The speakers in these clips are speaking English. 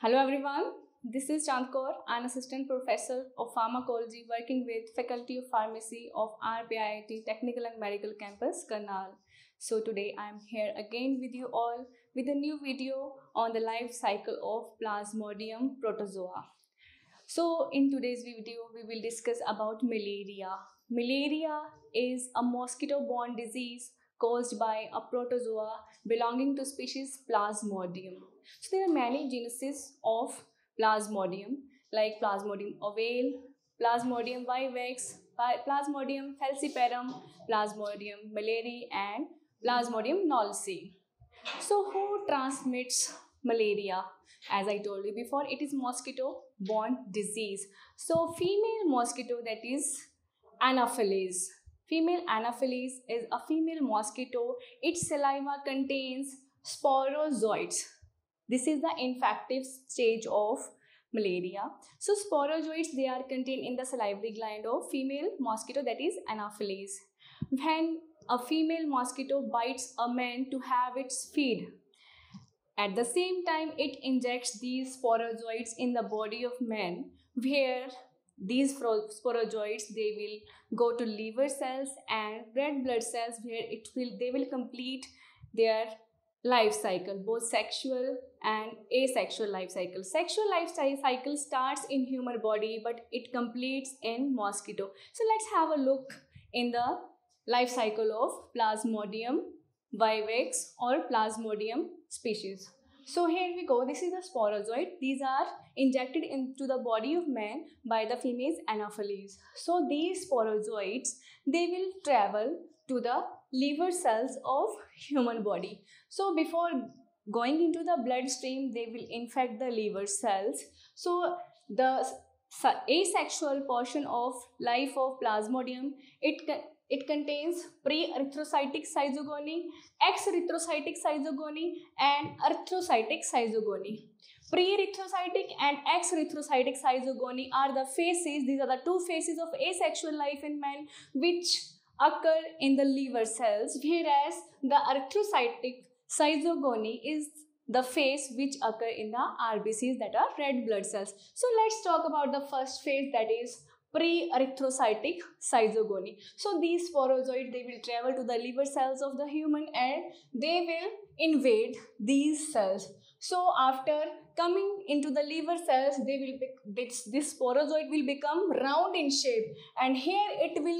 Hello everyone, this is Chand Kaur. I'm Assistant Professor of Pharmacology working with Faculty of Pharmacy of RPIIT Technical and Medical Campus, Karnal. So today I'm here again with you all with a new video on the life cycle of Plasmodium protozoa. So in today's video, we will discuss about malaria. Malaria is a mosquito-borne disease caused by a protozoa belonging to species Plasmodium. So there are many genuses of Plasmodium like Plasmodium ovale, Plasmodium vivax, Plasmodium falciparum, Plasmodium malariae and Plasmodium knowlesi. So who transmits malaria? As I told you before, it is mosquito-borne disease. So female mosquito, that is Anopheles. Female Anopheles is a female mosquito. Its saliva contains sporozoites. This is the infective stage of malaria. So sporozoites, they are contained in the salivary gland of female mosquito, that is Anopheles. When a female mosquito bites a man to have its feed, at the same time, it injects these sporozoites in the body of man, where these sporozoites, they will go to liver cells and red blood cells, where they will complete their life cycle, both sexual and asexual life cycle. Sexual life cycle starts in human body, but it completes in mosquito. So let's have a look in the life cycle of Plasmodium vivax or Plasmodium species. So here we go. This is a sporozoid. These are injected into the body of man by the females Anopheles. So these sporozoids, they will travel to the liver cells of human body. So before going into the bloodstream, they will infect the liver cells. So the asexual portion of life of Plasmodium, it contains pre-erythrocytic schizogony, ex-erythrocytic schizogony and erythrocytic schizogony. Pre-erythrocytic and ex-erythrocytic schizogony are the phases, these are the two phases of asexual life in man which occur in the liver cells, whereas the erythrocytic schizogony is the phase which occur in the RBCs, that are red blood cells. So let's talk about the first phase, that is pre-erythrocytic schizogony. So these sporozoids, they will travel to the liver cells of the human and they will invade these cells. So after coming into the liver cells, this sporozoid will become round in shape, and here it will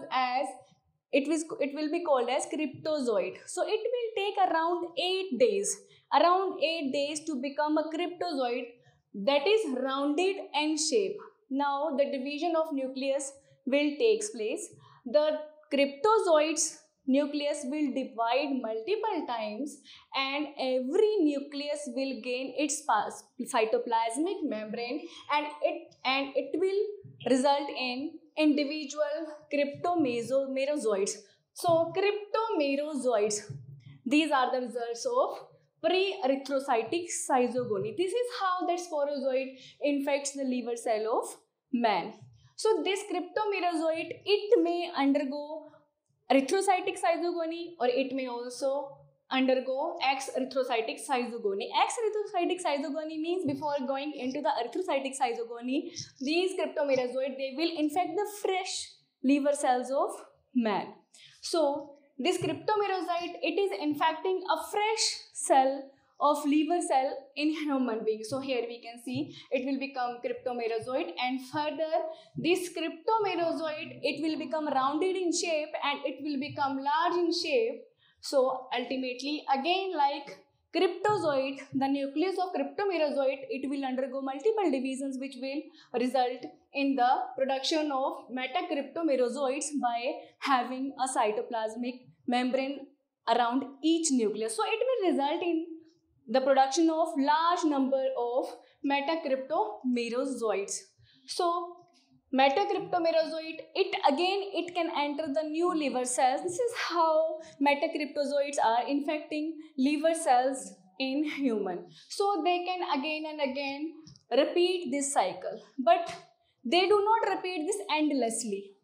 be called as cryptozoid. So it will take around 8 days to become a cryptozoid, that is rounded in shape. Now the division of nucleus will take place. The cryptozoid's nucleus will divide multiple times and every nucleus will gain its cytoplasmic membrane, and it will result in individual cryptomerozoites. So cryptomerozoids, these are the results of pre-erythrocytic schizogony. This is how that sporozoid infects the liver cell of man. So this cryptomerozoid, it may undergo erythrocytic schizogony or it may also undergo ex-erythrocytic schizogony. Ex-erythrocytic schizogony means before going into the erythrocytic schizogony, these cryptomerozoid, they will infect the fresh liver cells of man. So this cryptomerozoid, it is infecting a fresh cell of liver cell in human being. So here we can see it will become cryptomerozoid, and further this cryptomerozoid, it will become rounded in shape and it will become large in shape. So ultimately, again like cryptozoid, the nucleus of cryptomerozoid, it will undergo multiple divisions which will result in the production of metacryptomerozoids by having a cytoplasmic membrane around each nucleus. So it will result in the production of large number of metacryptomerozoids. So metacryptomerozoid, it can enter the new liver cells. This is how metacryptozoids are infecting liver cells in human. So they can again and again repeat this cycle, but they do not repeat this endlessly.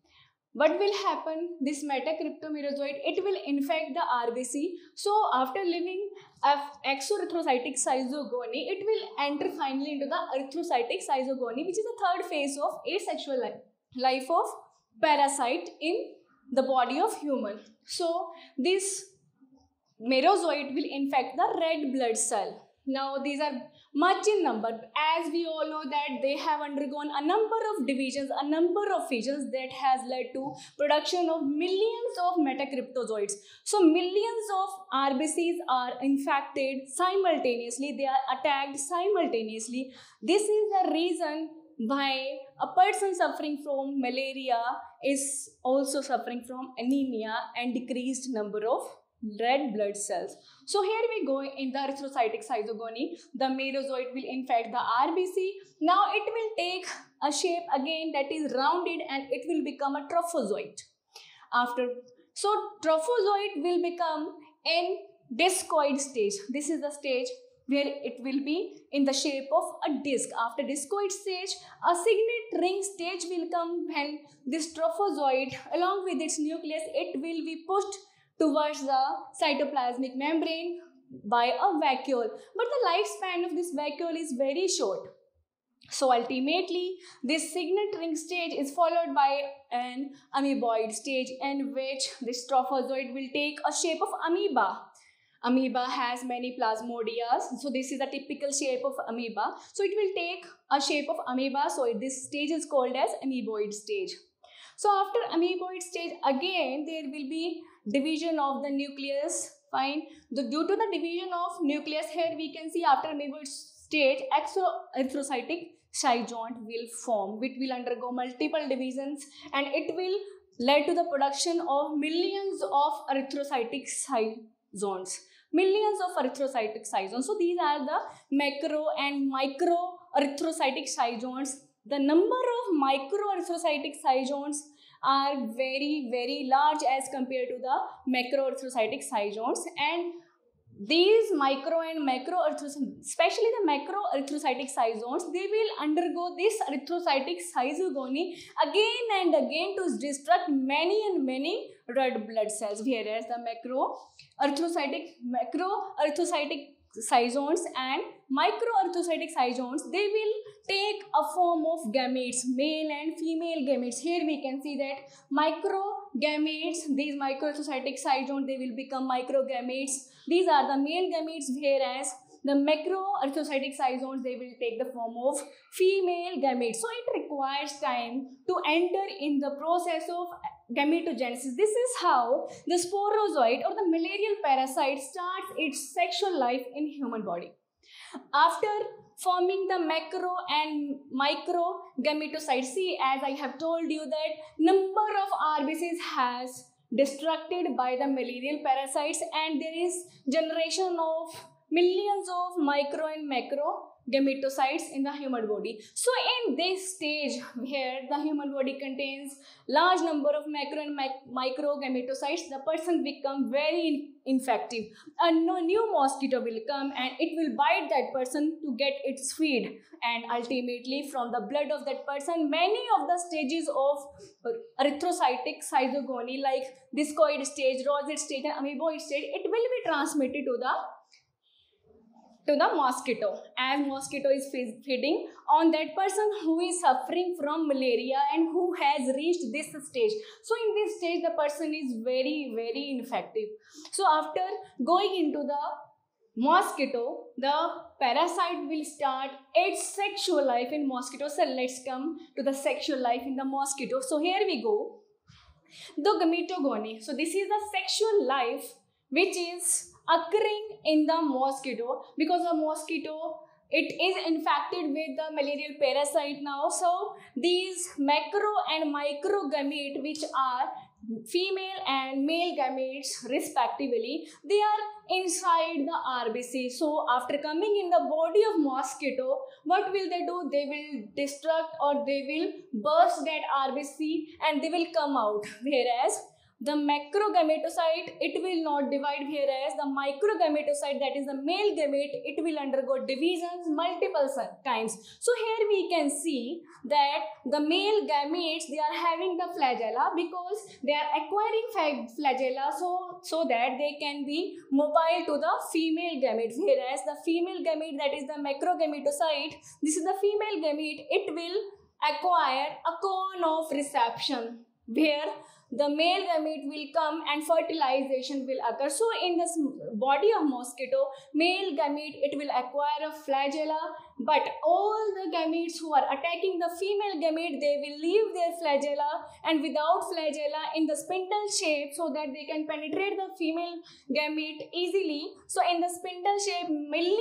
what will happen? This metacryptomerozoite, it will infect the RBC. So after leaving exoerythrocytic schizogony, it will enter finally into the erythrocytic schizogony, which is the third phase of asexual life of parasite in the body of human. So this merozoite will infect the red blood cell. Now these are much in number, as we all know that they have undergone a number of divisions, a number of fissions that has led to production of millions of metacryptozoites. So millions of RBCs are infected simultaneously, they are attacked simultaneously. This is the reason why a person suffering from malaria is also suffering from anemia and decreased number of red blood cells. So here we go in the erythrocytic schizogony. The merozoite will infect the RBC. Now it will take a shape again that is rounded and it will become a trophozoite. So trophozoite will become in discoid stage. This is the stage where it will be in the shape of a disc. After discoid stage, a signet ring stage will come when this trophozoite along with its nucleus, it will be pushed towards the cytoplasmic membrane by a vacuole. But the lifespan of this vacuole is very short. So ultimately, this signet ring stage is followed by an amoeboid stage in which this trophozoite will take a shape of amoeba. Amoeba has many plasmodias, so this is a typical shape of amoeba. So it will take a shape of amoeba, so this stage is called as amoeboid stage. So after amoeboid stage, again there will be division of the nucleus. Fine. Due to the division of nucleus, here we can see after amoeboid stage, exoerythrocytic schizont will form, which will undergo multiple divisions and it will lead to the production of millions of erythrocytic schizonts. Millions of erythrocytic schizonts. So these are the macro and micro erythrocytic schizonts. The number of micro erythrocytic schizonts are very, very large as compared to the macro erythrocytic schizonts, and these micro and macro erythrocytic, especially the macro erythrocytic schizonts, they will undergo this erythrocytic schizogony again and again to destruct many and many red blood cells, whereas the macro erythrocytic schizonts and microerythrocytic schizonts, they will take a form of gametes, male and female gametes. Here we can see that microgametes, these microerythrocytic schizonts, they will become microgametes. These are the male gametes, whereas the macroerythrocytic schizonts, they will take the form of female gametes. So it requires time to enter in the process of gametogenesis. This is how the sporozoite or the malarial parasite starts its sexual life in human body. After forming the macro and micro gametocytes, see, as I have told you that number of RBCs has destructed by the malarial parasites and there is generation of millions of micro and macro gametocytes in the human body. So in this stage where the human body contains large number of macro and micro gametocytes, the person become very infective. A new mosquito will come and it will bite that person to get its feed, and ultimately from the blood of that person, many of the stages of erythrocytic schizogony like discoid stage, rosette stage and amoeboid stage, it will be transmitted to the mosquito, as mosquito is feeding on that person who is suffering from malaria and who has reached this stage. So in this stage the person is very, very infective. So after going into the mosquito, the parasite will start its sexual life in mosquito. So let's come to the sexual life in the mosquito. So here we go, the gametogony. So this is the sexual life which is occurring in the mosquito, because the mosquito, it is infected with the malarial parasite now. So these macro and micro gamete, which are female and male gametes respectively, they are inside the RBC. So after coming in the body of mosquito, what will they do? They will destruct or they will burst that RBC and they will come out. Whereas the macrogametocyte, it will not divide, whereas the microgametocyte, that is the male gamete, it will undergo divisions multiple times. So here we can see that the male gametes, they are having the flagella because they are acquiring flagella so that they can be mobile to the female gamete, whereas the female gamete, that is the macrogametocyte, this is the female gamete, it will acquire a cone of reception where the male gamete will come and fertilization will occur. So in this body of mosquito, male gamete, it will acquire a flagella, but all the gametes who are attacking the female gamete, they will leave their flagella, and without flagella in the spindle shape, so that they can penetrate the female gamete easily. So in the spindle shape,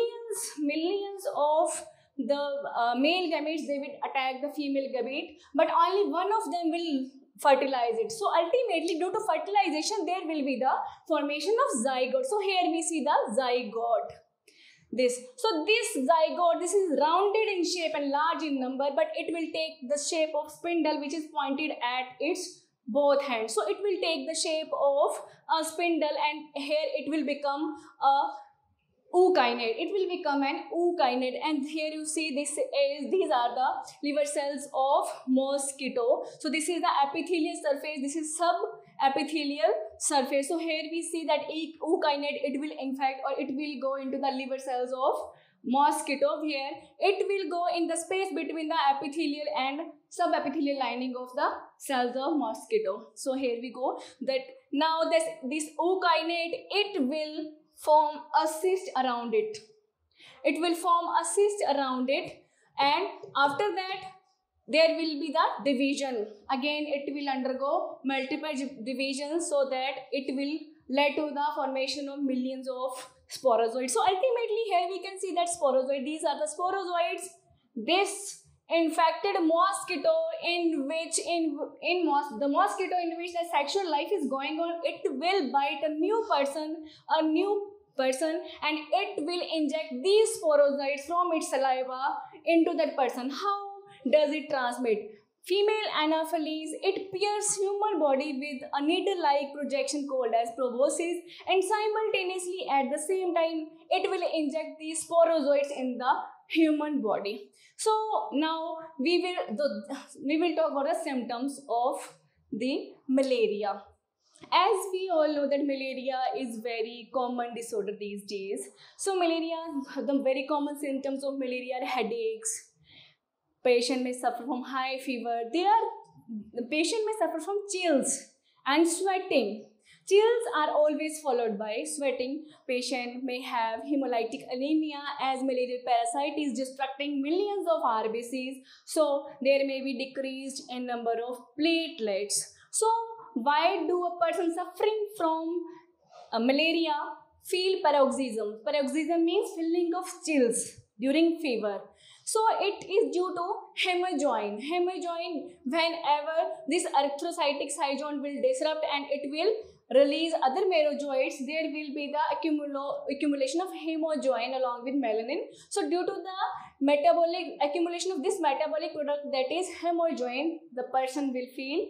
millions of the male gametes, they will attack the female gamete, but only one of them will fertilize it. So ultimately, due to fertilization, there will be the formation of zygote. So here we see the zygote. This zygote, this is rounded in shape and large in number, but it will take the shape of spindle, which is pointed at its both hands. So it will take the shape of a spindle, and here it will become a ookinete. It will become an ookinete, and here you see these are the liver cells of mosquito. So this is the epithelial surface, this is sub-epithelial surface. So here we see that ookinete, it will infect, or it will go into the liver cells of mosquito, where it will go in the space between the epithelial and sub-epithelial lining of the cells of mosquito. So here we go, that now this ookinete, it will form a cyst around it. It will form a cyst around it, and after that there will be the division. Again, it will undergo multiple divisions, so that it will lead to the formation of millions of sporozoids. So ultimately here we can see that sporozoid, these are the sporozoids. This infected mosquito in which the mosquito in which the sexual life is going on, it will bite a new person, and it will inject these sporozoids from its saliva into that person. How does it transmit? Female Anopheles, it pierces human body with a needle-like projection called as proboscis, and simultaneously at the same time it will inject these sporozoids in the human body. So now we will talk about the symptoms of the malaria. As we all know that malaria is very common disorder these days. So malaria, the very common symptoms of malaria are headaches. Patient may suffer from high fever. The patient may suffer from chills and sweating. Chills are always followed by sweating. Patient may have hemolytic anemia, as malarial parasite is destructing millions of RBCs. So there may be decreased in number of platelets. So why do a person suffering from malaria feel paroxysm? Paroxysm means feeling of chills during fever. So it is due to hemorrhoid. Hemorrhoid, whenever this erythrocytic cytosol will disrupt and it will release other merozoites, there will be the accumulation of hemoglobin along with melanin. So due to the metabolic accumulation of this metabolic product, that is hemoglobin, the person will feel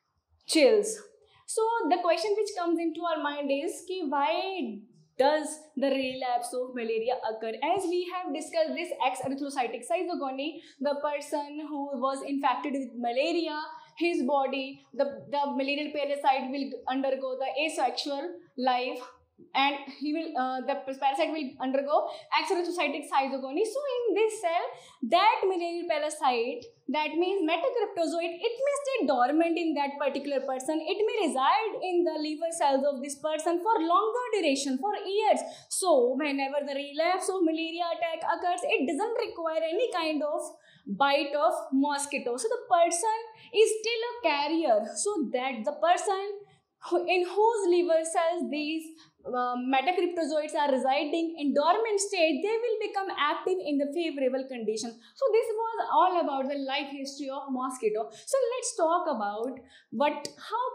chills. So the question which comes into our mind is ki why does the relapse of malaria occur? As we have discussed this erythrocytic cytogony, the person who was infected with malaria, his body, the malarial parasite will undergo the asexual life, and the parasite will undergo erythrocytic cytogony. So in this cell, that malarial parasite, that means metacryptozoid, it may stay dormant in that particular person. It may reside in the liver cells of this person for longer duration, for years. So whenever the relapse of malaria attack occurs, it doesn't require any kind of bite of mosquito. So the person is still a carrier. So that the person in whose liver cells these metacryptozoids are residing in dormant state, they will become active in the favorable conditions. So this was all about the life history of mosquito. So let's talk about what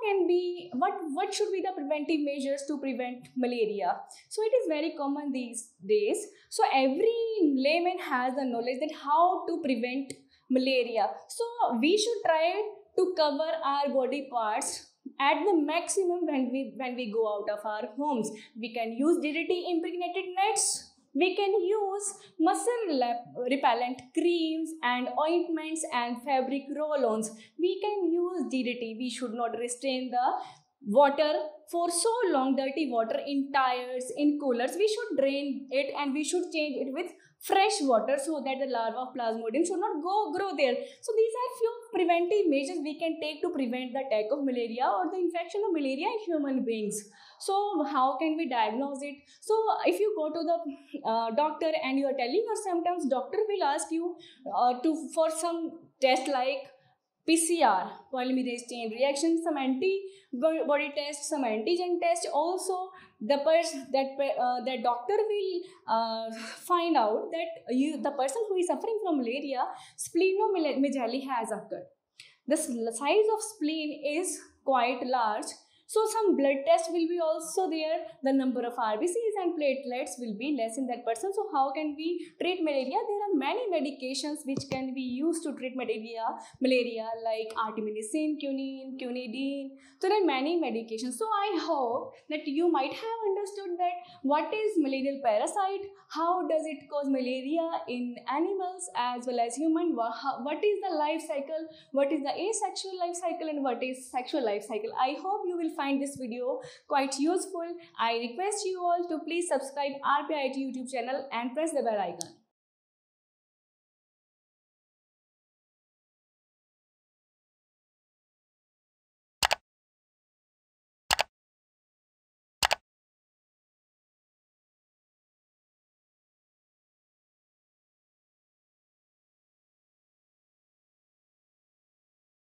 should be the preventive measures to prevent malaria. So it is very common these days. So every layman has the knowledge that how to prevent malaria. So we should try to cover our body parts at the maximum when we go out of our homes. We can use DDT impregnated nets. We can use muscle repellent creams and ointments and fabric roll-ons. We can use DDT. We should not restrain the water for so long, dirty water in tires, in coolers. We should drain it and we should change it with fresh water so that the larva of Plasmodium should not grow there. So these are few preventive measures we can take to prevent the attack of malaria or the infection of malaria in human beings. So how can we diagnose it? So if you go to the doctor and you are telling your symptoms, doctor will ask you for some test like PCR, polymerase chain reaction, some antibody test, some antigen test. Also, the doctor will find out that the person who is suffering from malaria, splenomegaly has occurred. The size of spleen is quite large. So some blood test will be also there. The number of RBCs and platelets will be less in that person. So how can we treat malaria? There are many medications which can be used to treat malaria like artemisinin, quinine, quinidine. So there are many medications. So I hope that you might have understood that what is malarial parasite, how does it cause malaria in animals as well as human, what is the life cycle, what is the asexual life cycle, and what is sexual life cycle. I hope you will find this video quite useful. I request you all to please subscribe RPIIT YouTube channel and press the bell icon.